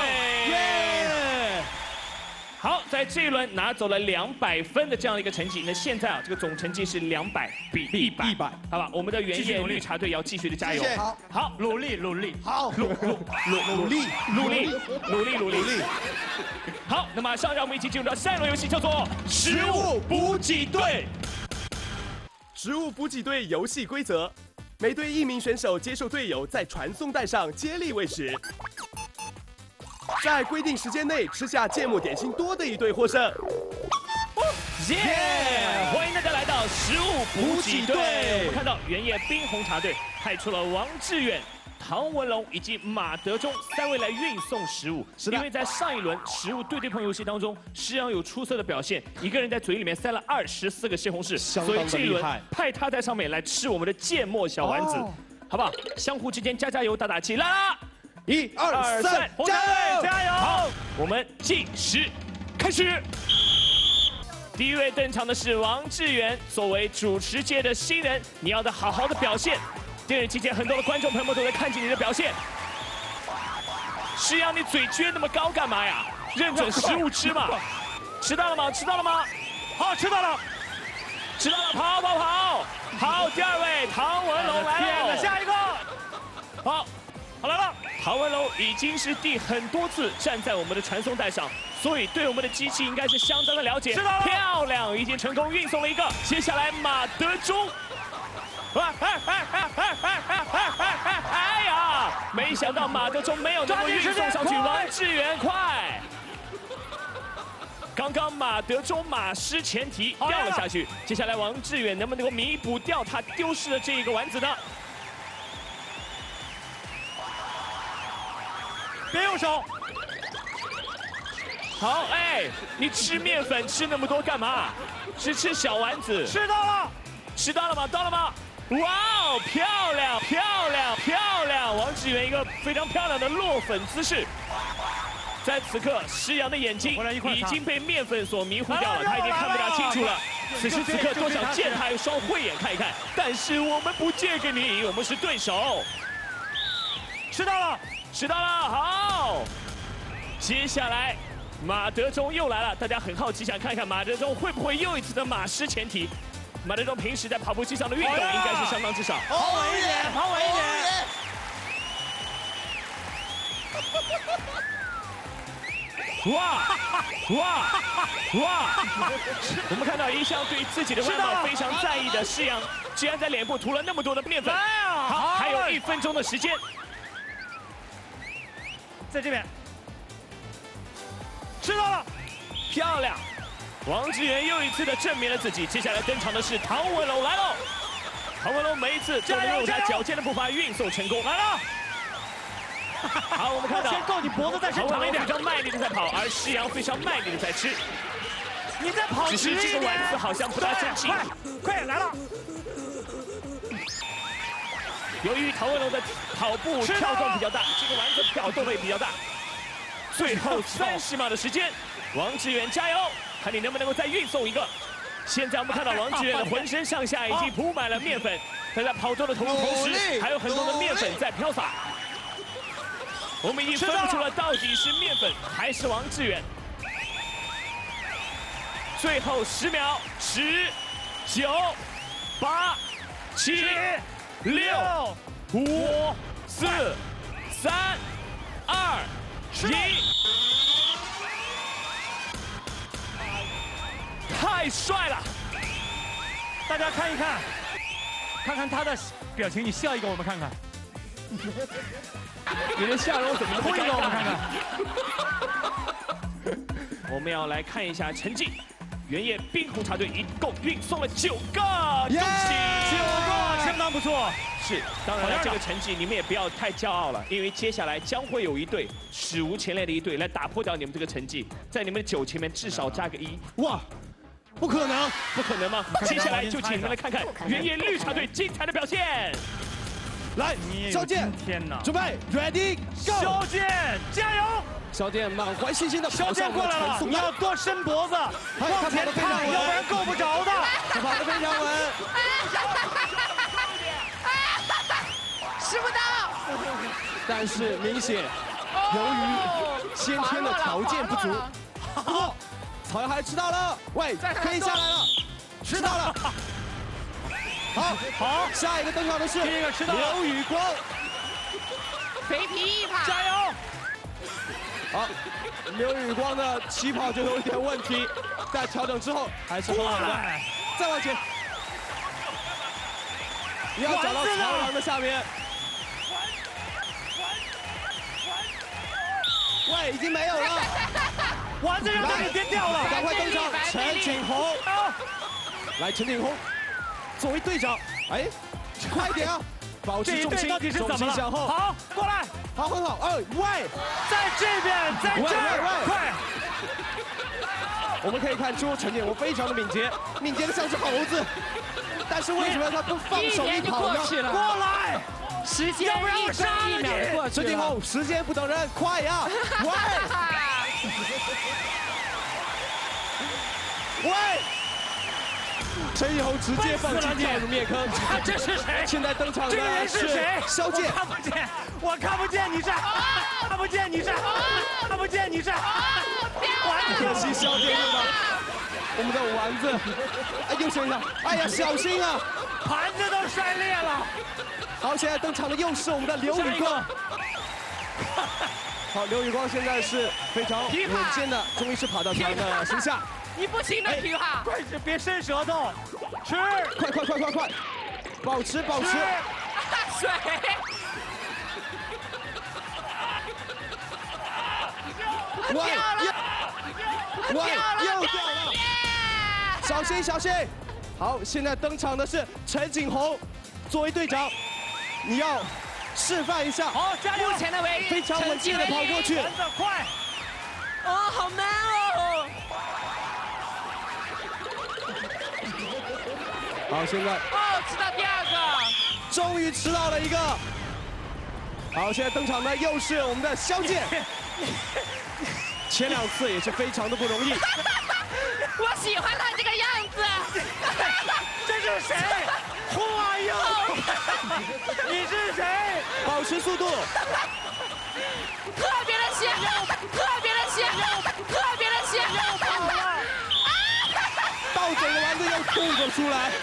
A: 耶！
B: 好，在这一轮拿走了200分的这样一个成绩，那现在啊，这个总成绩是200比100，好吧？我们的原叶绿茶队要继续的加油，好，努力，
A: 好，努力。
B: 好，那马上让我们一起进入到下一轮游戏，叫做食物补给队。
G: 食物补给队游戏规则：每队1名选手接受队友在传送带上接力喂食。在规定时间内吃下芥末点心多的一队获胜。
B: 欢迎大家来到食物补给队。我们看到原叶冰红茶队派出了王志远、唐文龙以及马德忠3位来运送食物。因为在上一轮食物对对碰游戏当中，施洋有出色的表现，一个人在嘴里面塞了24个西红柿，所以这一轮派他在上面来吃我们的芥末小丸子，好不好？相互之间加油打气，来啦！1、2、3，加油！好，我们计时开始。第一位登场的是王志远，作为主持界的新人，你要好好的表现。电视机前很多的观众朋友们都在看见你的表现。施洋，你嘴撅那么高干嘛呀？认准食物吃嘛。吃到了吗？好，吃到了，跑！好，第2位唐文龙来了，
F: 下一个。
B: 好来了。唐文龙已经是第很多次站在我们的传送带上，所以对我们的机器应该是相当的了解。漂亮，已经成功运送了一个。接下来马德忠，哎呀，没想到马德忠没有能够运送上去，王志远快。刚刚马德忠马失前蹄掉了下去，接下来王志远能不能够弥补掉他丢失的这一个丸子呢？
F: 别用手。
B: 好，哎，你吃面粉吃那么多干嘛？只吃小丸子。
F: 吃到了
B: 吗？到了吗？哇哦，漂亮！王志远一个非常漂亮的落粉姿势。在此刻，施洋的眼睛已经被面粉所迷糊掉了，他已经看不大清楚了。此时此刻，多想借他一双慧眼看一看，但是我们不借给你，我们是对手。吃到了，好。接下来，马德忠又来了，大家很好奇，想看一看马德忠会不会又一次的马失前蹄。马德忠平时在跑步机上的运动应该是相当之少。
F: 跑稳一点。
B: 哇！我们看到一向对自己的外貌非常在意的施洋，居然在脸部涂了那么多的面粉。好，还有1分钟的时间。
F: 在这边。吃到了，
B: 漂亮！王志远又一次的证明了自己。接下来登场的是唐文龙来喽！唐文龙每一次都能用他矫健的步伐运送成功。来了！好，我们看到
F: 先够你脖子再伸长一点，
B: 非常卖力的在跑，而施洋非常卖力的在吃。
F: 你在跑，
B: 只是这个丸子好像不大争气。
F: 快来了！
B: 由于唐文龙的跑步跳动比较大，这个丸子跳动也比较大。最后30秒的时间，王志远加油，看你能不能够再运送一个。现在我们看到王志远的浑身上下已经铺满了面粉，他在跑动的同时，还有很多的面粉在飘洒。我们已经分不出了到底是面粉还是王志远。最后10秒，10、9、8、7、6、5、4、3、2、1，太帅了！
F: 大家看一看，看看他的表情，你笑一个，我们看看。
B: 你的笑容怎么那么
F: 推了我看
B: 看？我们要来看一下成绩。原野冰红茶队一共运送了9个，恭喜
F: 9个，相当不错。
B: 是，当然了，这个成绩你们也不要太骄傲了，因为接下来将会有一队史无前例的一队来打破掉你们这个成绩，在你们的9前面至少加个1。
A: 哇，不可能，
B: 不可能吗？接下来就请你们来看看原野绿茶队精彩的表现。
A: 来，肖剑，
F: 天哪，
A: 准备 ，ready go！
F: 肖剑，加油！
A: 肖剑满怀信心的
F: 肖剑过来了，你要多伸脖子，往前看，要不然够不着的。
A: 他跑得非常稳。
L: 吃不到。
A: 但是明显，由于先天的条件不足，好，曹阳还吃到了，喂，可以下来了，吃到了。好，下一个登场的是
F: 第一个吃到
A: 刘宇光，
L: 肥皮一跑，
F: 加油！
A: 好，刘宇光的起跑就有一点问题，在调整之后还是很好的，再往前，你要找到曹阳的下面。喂，已经没有了，
F: 丸子让他给跌掉了，
A: 赶快登场，陈景洪，来，陈景洪。作为队长，哎，快一点啊！保持重心，重心向后。
F: 好，过来，
A: 好，很好。喂，
F: 在这边，在这儿，快！
A: 我们可以看出陈建宏非常的敏捷，敏捷的像只猴子。但是为什么他不放手一跑呢？
F: 过来，
L: 时间
F: 要不然我杀了你！
A: 陈建宏，时间不等人，快呀！喂！陈以后直接放弃跳入灭坑，
F: 这是谁？
A: 现在登场的
F: 这个人是谁？
A: 肖剑，
F: 看不见，我看不见你是，看不见你是，看不见你是，
A: 可惜肖剑用到我们的丸子，哎，右身上，哎呀，小心啊，
F: 盘子都摔裂了。
A: 好，现在登场的又是我们的刘宇光。好，刘宇光现在是非常稳健的，终于是跑到他的身下。
L: 你不行的，皮哈！
F: 快点，别伸舌头，吃！
A: 快！保持！
L: 水！
A: 喂，又掉了！小心！好，现在登场的是陈景洪，作为队长，你要示范一下。
F: 好，加油！
L: 目前的唯一，
A: 非常稳健的跑过去。
F: 快！
L: 好难哦！
A: 好，现在
L: 吃到第2个，
A: 终于吃到了一个。好，现在登场的又是我们的肖剑，前2次也是非常的不容易。
L: 我喜欢他这个样子。
F: 这是谁？Who are you？ 你是谁？
A: 保持速度。
L: 特别的险，
F: 跑了！
A: 到嘴的丸子又吐了出来。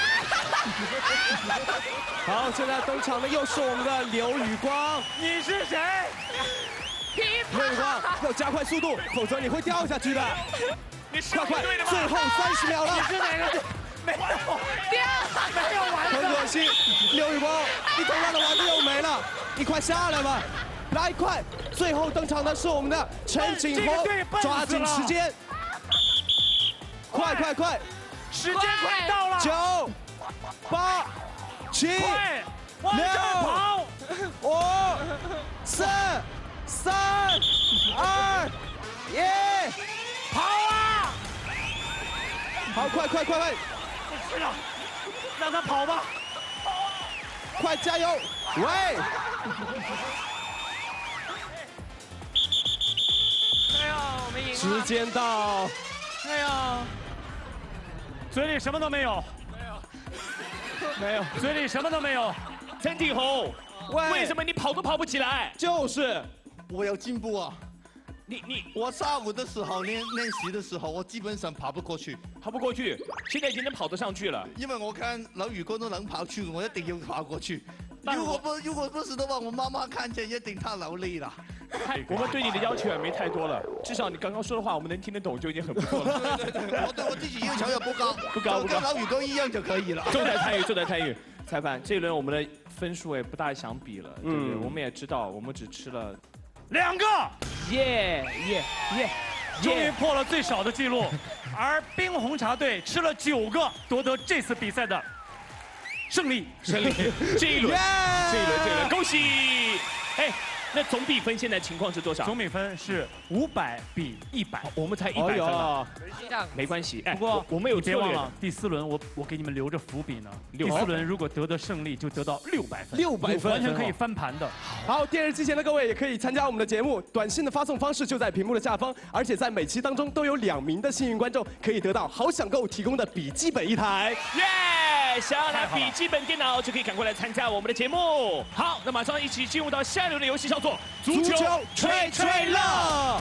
A: 好，现在登场的又是我们的刘宇光。
F: 你是谁？
A: 刘宇光要加快速度，否则你会掉下去的。快，最后30秒了。
F: 你是哪个？没有丸子。
A: 很可惜，刘宇光，你头上的丸子又没了，你快下来吧。来，快！最后登场的是我们的陈景洪，抓紧时间。快！
F: 时间快到了
A: ！9、8、7、
F: 往这儿跑
A: ！5、4、3、2、1，
F: 跑啊！
A: 好，快！
F: 不吃了，让他跑吧！
A: 快加油！喂！
L: 哎呦，我们赢了！
A: 时间到！
L: 哎呦，
F: 嘴里什么都没有，嘴里什么都没有。
B: 陈景洪，为什么你跑都跑不起来？
A: 就是
D: 我有进步啊！我下午的时候练习的时候，我基本上跑不过去，
B: 现在已经能跑得上去了。
D: 因为我看刘宇光都能跑去，我一定要跑过去。如果不是的话，我妈妈看见一定太流泪了。
B: 我们对你的要求也没太多了，至少你刚刚说的话我们能听得懂就已经很不错了。
D: 对，我对我自己要求也不高，
B: 不高，
D: 跟刘宇光一样就可以了。
B: 重在参与。裁判，这一轮我们的分数也不大想比了，对不对？我们也知道，我们只吃了
F: 2个，
B: 耶，
F: 终于破了最少的记录，而冰红茶队吃了9个，夺得这次比赛的胜利。
B: 这一轮，恭喜！哎，那总比分现在情况是多少？
F: 总比分是500比100，
B: 我们才100分了。没关系，哎，
F: 不过
B: 我们有
F: 别忘了第4轮我给你们留着伏笔呢。第4轮如果得到胜利，就得到600分
A: ，600分
F: 完全可以翻盘的。
A: 好，电视机前的各位也可以参加我们的节目，短信的发送方式就在屏幕的下方，而且在每期当中都有2名的幸运观众可以得到好享购提供的笔记本1台。
B: 耶！想要拿笔记本电脑就可以赶快来参加我们的节目。好，那马上一起进入到下一轮的游戏，叫做足球吹吹乐。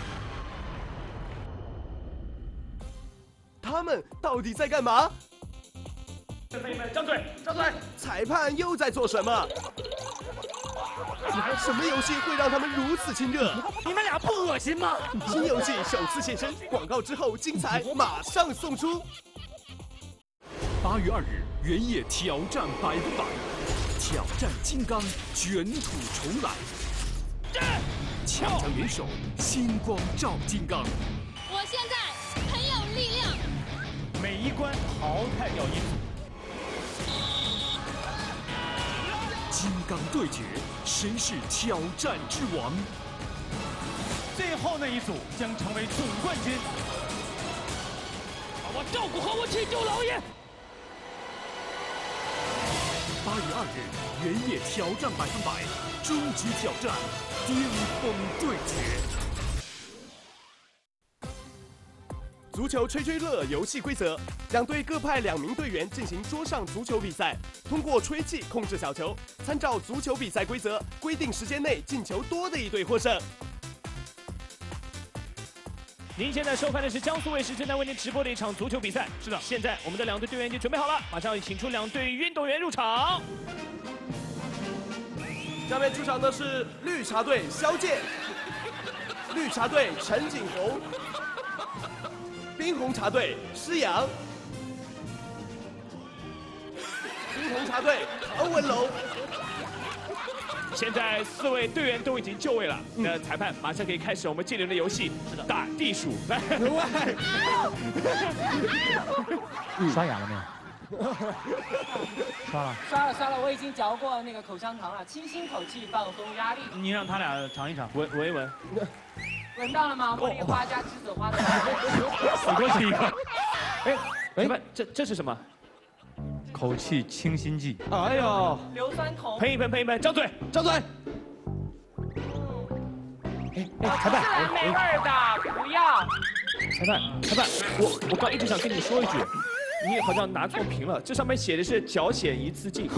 G: 他们到底在干嘛？
B: 朋友们，张嘴，张嘴！
G: 裁判又在做什么？什么游戏会让他们如此亲热？
F: 你们俩不恶心吗？
G: 新游戏首次现身，广告之后精彩马上送出。
J: 8月2日，原野挑战100%，挑战金刚，卷土重来。强强联手，星光照金刚。
K: 我现在很有力量。
F: 每一关淘汰掉一组。
J: 金刚对决，谁是挑战之王？
F: 最后那一组将成为总冠军。
B: 把我照顾好我七舅老爷。
J: 8月2日，原野挑战100%，终极挑战，巅峰对决。
G: 足球吹吹乐游戏规则：2队各派2名队员进行桌上足球比赛，通过吹气控制小球。参照足球比赛规则，规定时间内进球多的一队获胜。
B: 您现在收看的是江苏卫视正在为您直播的一场足球比赛。是的，现在我们的2队队员已经准备好了，马上要请出2队运动员入场。
G: 下面出场的是绿茶队肖剑，绿茶队陈景洪，冰红茶队施洋，冰红茶队唐文龙。
B: 现在4位队员都已经就位了，那裁判马上可以开始我们这轮的游戏，打地鼠。来，
F: 刷牙了没有？刷了。
I: 刷了，我已经嚼过那个口香糖了，清新口气，放松压力。
F: 你让他俩尝一尝，
B: 闻一闻。
I: 闻到了吗？茉莉花加栀子花的。
F: 死过去一个。
B: 裁判，这是什么？
F: 口气清新剂。
A: 哎呦，
I: 硫酸铜。
B: 喷一喷，张嘴，
A: 张嘴。
B: 裁判，
I: 是蓝莓味的，不要。
B: 裁判，我刚一直想跟你说一句，你好像拿错屏了，这上面写的是脚险一次性。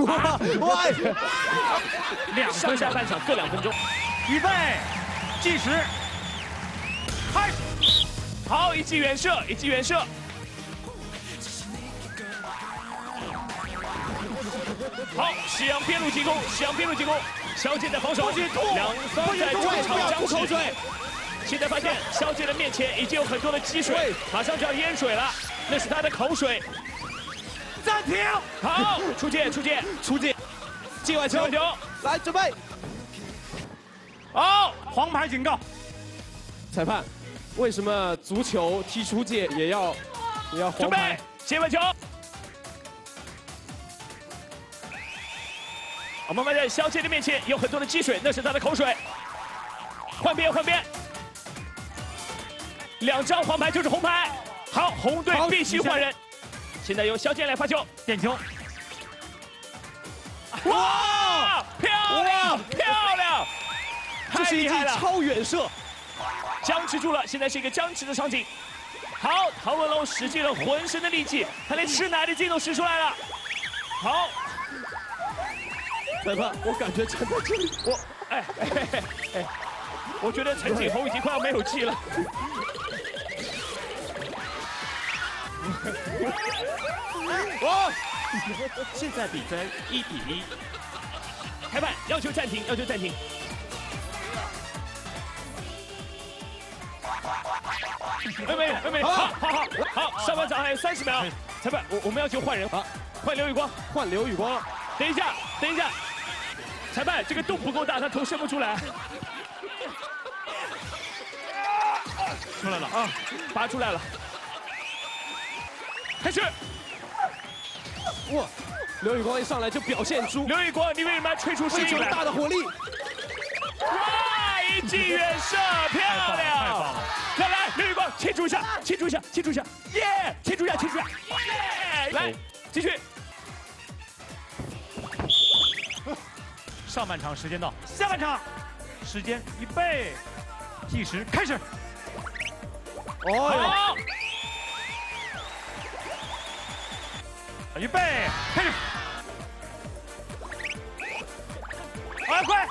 B: 上下半场各2分钟。
F: 预备，计时，开始。
B: 好，一记远射。好，施洋边路进攻，肖剑在防守，两方在中场僵持。现在发现肖剑的面前已经有很多的积水，马上就要淹水了，那是他的口水。
F: 暂停。
B: 好，出界，
A: 界外球，来准备。
B: 好，
F: 黄牌警告。
A: 裁判，为什么足球踢出界也要黄牌？
B: 界外球。我们发现肖剑的面前有很多的积水，那是他的口水。换边，2张黄牌就是红牌。好，红队必须换人。现在由肖剑来发球，
F: 点球。
B: 哇，漂亮！
A: 这是一记超远射，
B: 僵持住了，现在是一个僵持的场景。好，唐文龙使尽了浑身的力气，他连吃奶的劲都使出来了。好。
A: 裁判，我感觉站在这里，
B: 我觉得陈景洪已经快要没有气了。现在比分1比1。裁判要求暂停。妹，好，上半场还有30秒。裁判，我们要求换人，换刘宇光。 等一下，等一下，裁判，这个洞不够大，他头伸不出来。出来了啊，拔出来了。开始。
A: 哇，刘宇光一上来就表现出。
B: 刘宇光，你为什么要吹出声音来？
A: 大的火力。
B: 哇，一记远射，漂亮！再来，刘宇光，庆祝一下，庆祝一下，庆祝一下，耶！庆祝一下，庆祝一下，耶！来，继续。
F: 上半场时间到，下半场时间预备，计时开始。
B: 好，
F: 预备开始。啊，快！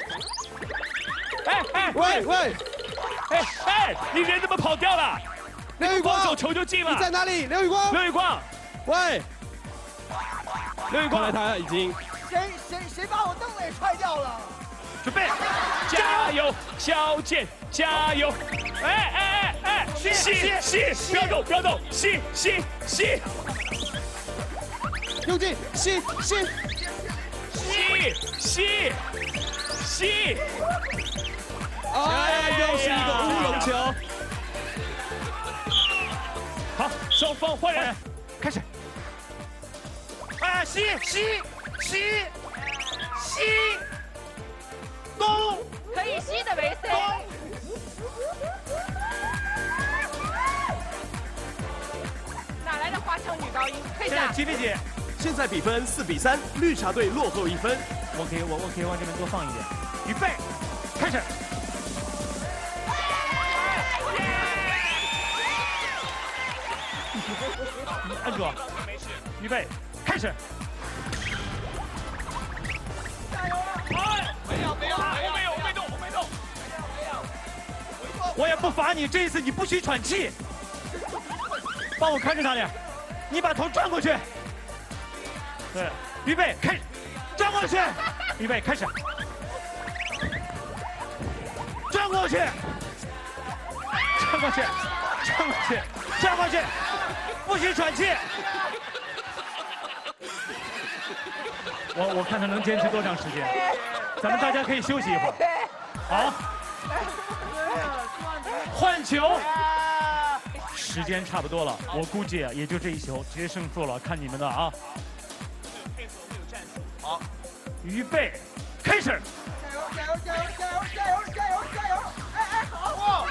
A: 喂，
B: 你人怎么跑掉了？
A: 刘宇光，
B: 手球就进了。
A: 你在哪里？刘宇光，
B: 刘宇光，
A: 喂，
B: 刘宇光，
A: 看来他已经。
H: 谁把我凳子给踹掉了？
F: 准备，
B: 加油，肖剑，加油！吸，不要动，吸，
A: 右进，吸，哎，又是一个乌龙球。
B: 好，双方换人，
F: 开始。哎，吸，咚，
L: 可以吸的为 C。哪来的花腔女高音？退下。
F: 吉丽姐，
G: 现在比分4比3，绿茶队落后1分。
F: 我可以往这边多放一点。预备，开始。按住，预备，开始。
B: 我没动。
F: 我也不罚你，这一次你不许喘气。帮我看着他点，你把头转过去。对，预备开始，转过去，预备开始，转过去，不许喘气。我看他能坚持多长时间，咱们大家可以休息一会儿。好，换球。时间差不多了，我估计也就这一球决胜负了，看你们的啊。好，预备，开始。
H: 加油！哎，好！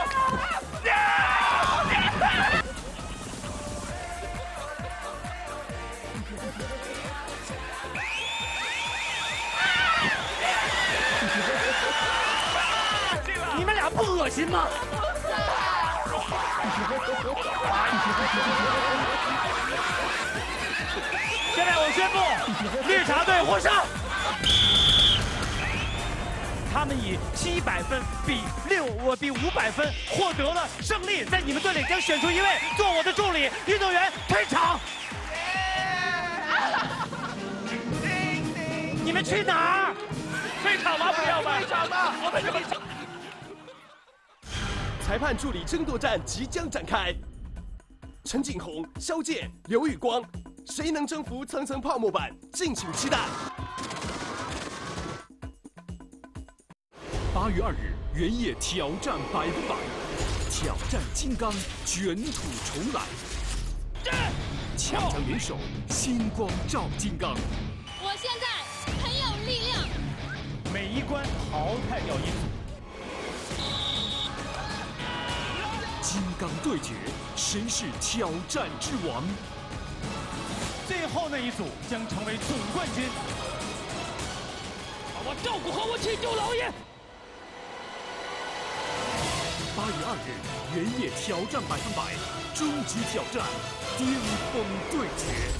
F: 你们俩不恶心吗？现在我宣布，绿茶队获胜。他们以700分比500分获得了胜利，在你们队里将选出一位做我的助理运动员开场。你们去哪儿？
B: 退场吗？不要吧？退场吧！我们这边。
G: 裁判助理争夺战即将展开，陈景洪、肖剑、刘宇光，谁能征服层层泡沫板？敬请期待。
J: 8月2日，原野挑战100%，挑战金刚，卷土重来。强强联手，星光照金刚。
K: 我现在很有力量。
F: 每一关淘汰掉一组。
J: 金刚对决，谁是挑战之王？
F: 最后那一组将成为总冠军。
B: 好好照顾好我庆州老爷。
J: 8月2日，原野挑战100%，终极挑战，巅峰对决。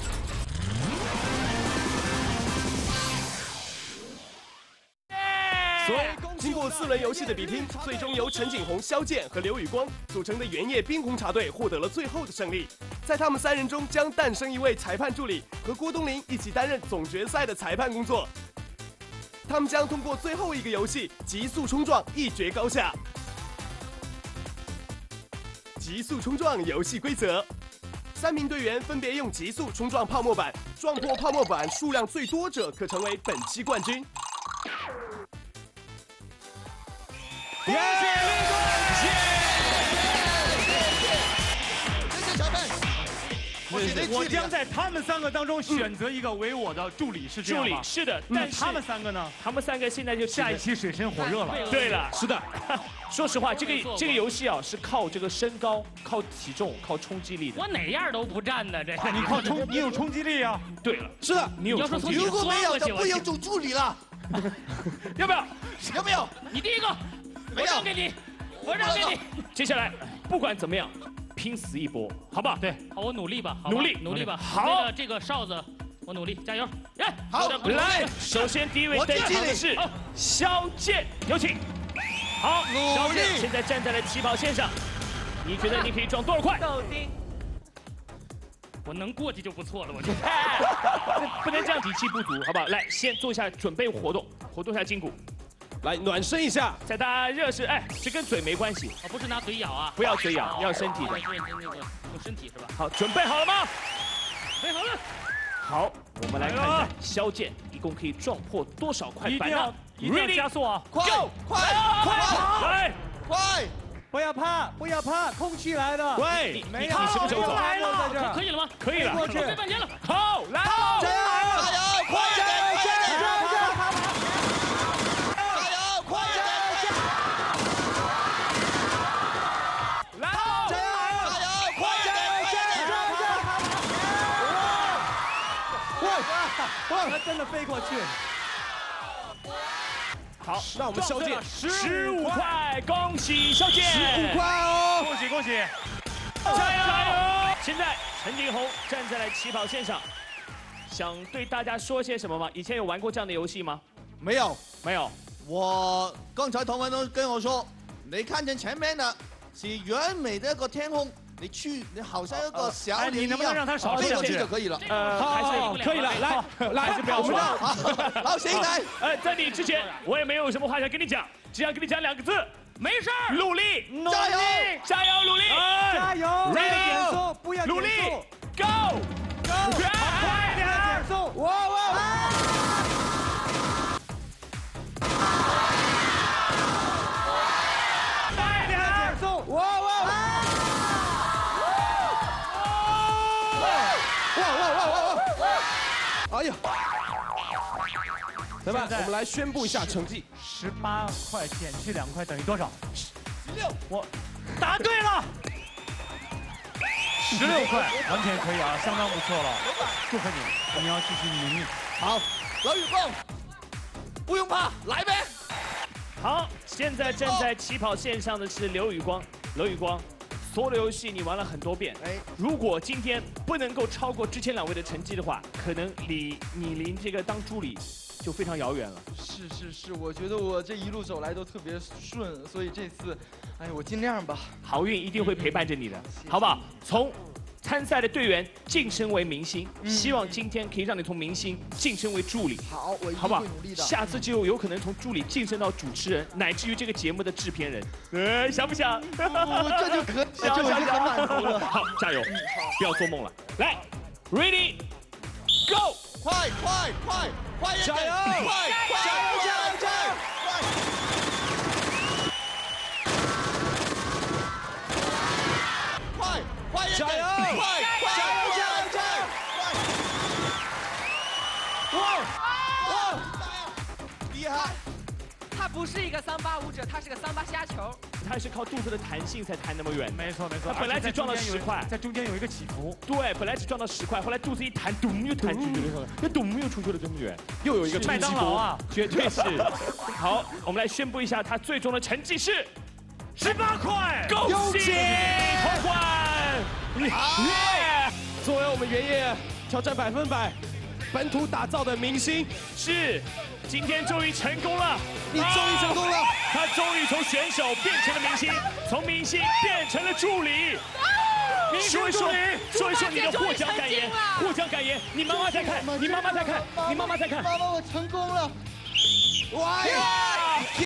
G: 经过4轮游戏的比拼，最终由陈景洪、肖剑和刘宇光组成的原野冰红茶队获得了最后的胜利。在他们3人中，将诞生一位裁判助理，和郭冬临一起担任总决赛的裁判工作。他们将通过最后一个游戏极速冲撞一决高下。极速冲撞游戏规则： 3名队员分别用急速冲撞泡沫板，撞破泡沫板数量最多者可成为本期冠军。
F: 恭喜绿队！
D: 谢谢小贝。
F: 我将在他们3个当中选择一个为我的助理，是这样吗？
B: 助理是的，但是
F: 他们3个呢？
B: 他们3个现在就
F: 下一期水深火热了。
B: 对了，
A: 是的。
B: 说实话，这个游戏啊是靠这个身高、靠体重、靠冲击力的。
E: 我哪样都不占的，这
F: 你有冲击力啊？
B: 对了，
A: 是的，
B: 你有冲击力。
D: 如果没有就不用做助理了。
B: 要不要？
D: 要不要？
E: 你第一个，我让给你，我让给你。
B: 接下来不管怎么样，拼死一搏，好不好？
F: 对，
E: 好，我努力吧，
B: 努力
E: 吧。
B: 好，
E: 这个哨子，我努力，加油！
B: 好，来，首先第一位登场的是肖剑，有请。好，肖剑现在站在了起跑线上，你觉得你可以撞多少块？
E: 我能过去就不错了，我觉得。
B: 不能这样底气不足，好不好？来，先做一下准备活动一下筋骨，
A: 来暖身一下。
B: 在大家热身，哎，这跟嘴没关系，
E: 不是拿嘴咬啊，
B: 不要嘴咬，要身体的。
E: 用身体是吧？
B: 好，准备好了吗？
E: 准备好了。
B: 好，我们来看看肖剑一共可以撞破多少块板呢？
F: 一定要加速啊！
D: 快，
B: 来，
D: 快！
F: 不要怕，空气来的。
B: 喂，
F: 没有，
B: 你什么时候走？
F: 来了，
E: 可以了吗？
B: 可以了，
F: 过去。
E: 飞半天了。
B: 好，来，
D: 加油，快一点，加油，快一点，
B: 来，
D: 加油，快一点，
F: 哇，真的飞过去。
B: 好，
A: 让我们肖剑
B: 15块，恭喜肖剑
A: 15块哦！
F: 恭喜！
B: 加油！现在陈景洪站在了起跑线上，想对大家说些什么吗？以前有玩过这样的游戏吗？
D: 没有。
B: 我
D: 刚才同文都跟我说，你看见前面的是完美的一个天空，你好像一个小鸟一样，
F: 你能不能让他少
D: 飞过去就可以了？
B: 好，可以了，来，还是不要说了。
D: 老邢来，
B: 在你之前，我也没有什么话想跟你讲，只想跟你讲2个字，没事，努力，
D: 加油，
B: 努力，
F: 加油
B: ，ready，
F: 不要
B: 努力 ，go，
F: 快点，减速，哇！快点，减速，哇！
A: 哎呀！裁判，我们来宣布一下成绩
F: ：18块减去2块等于多少
D: ？16。
F: 我答对了，16块，完全可以啊，相当不错了，祝贺你，你要继续努力。
D: 好，刘宇光，不用怕，来呗。
B: 好，现在站在起跑线上的是刘宇光，所有的游戏你玩了很多遍，如果今天不能够超过之前2位的成绩的话，可能你离这个当助理就非常遥远了。
M: 是，我觉得我这一路走来都特别顺，所以这次，我尽量吧。
B: 好运一定会陪伴着你的，好不好？从参赛的队员晋升为明星，希望今天可以让你从明星晋升为助理。
M: 好，我一定
B: 好不好
M: 会努力的。
B: 下次就有可能从助理晋升到主持人，乃至于这个节目的制片人。想不想？
M: 这就可以，这我已经很满足了。
B: 好，加油！不要做梦了。来 ，ready， go！
D: 快一点！
A: 加油！
D: 快一点！
A: 加油！
D: 哇！厉害！
L: 他不是一个385舞者，他是个388虾球。
B: 他是靠肚子的弹性才弹那么远。
F: 没错。
B: 他本来只撞了10块，
F: 在中间有一个起伏。
B: 对，本来只撞到10块，后来肚子一弹，咚又弹出去了，那咚又出去了这么远，又有一个
F: 麦当劳啊，
B: 绝对是。好，我们来宣布一下他最终的成绩是
F: 18块，
B: 恭喜通关！
A: 作为我们原业挑战100%本土打造的明星，
B: 是今天终于成功了，
A: 你终于成功了，
B: 他终于从选手变成了明星，从明星变成了助理。说一说你的获奖感言，你妈妈在看，
H: 妈妈，我成功了！
A: 哇！